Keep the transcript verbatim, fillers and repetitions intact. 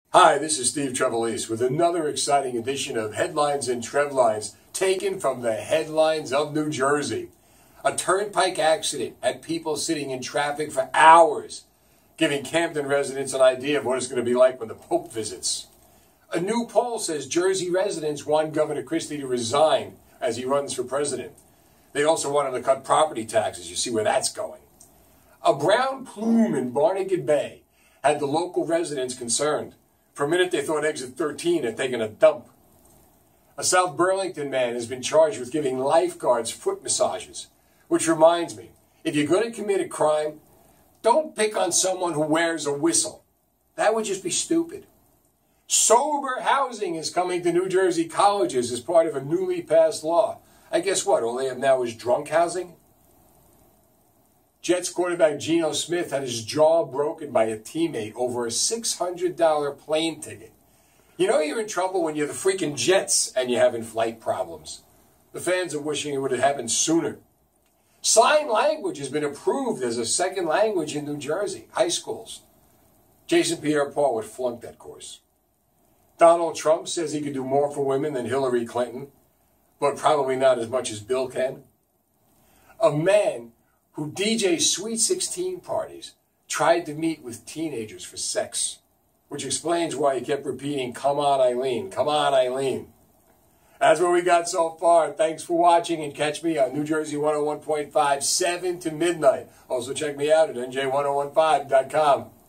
Hi, this is Steve Trevlines with another exciting edition of Headlines and Trevlines, taken from the headlines of New Jersey. A turnpike accident had people sitting in traffic for hours, giving Camden residents an idea of what it's going to be like when the Pope visits. A new poll says Jersey residents want Governor Christie to resign as he runs for president. They also want him to cut property taxes. You see where that's going. A brown plume in Barnegat Bay had the local residents concerned. For a minute, they thought Exit thirteen had taken a dump. A South Burlington man has been charged with giving lifeguards foot massages. Which reminds me, if you're going to commit a crime, don't pick on someone who wears a whistle. That would just be stupid. Sober housing is coming to New Jersey colleges as part of a newly passed law. I guess what, all they have now is drunk housing? Jets quarterback Geno Smith had his jaw broken by a teammate over a six hundred dollar plane ticket. You know you're in trouble when you're the freaking Jets and you're having flight problems. The fans are wishing it would have happened sooner. Sign language has been approved as a second language in New Jersey, high schools. Jason Pierre-Paul would flunk that course. Donald Trump says he could do more for women than Hillary Clinton, but probably not as much as Bill can. A man who D Js Sweet sixteen parties tried to meet with teenagers for sex, which explains why he kept repeating, "Come on, Eileen, come on, Eileen." That's what we got so far. Thanks for watching, and catch me on New Jersey one oh one point five, seven to midnight. Also check me out at N J ten fifteen dot com.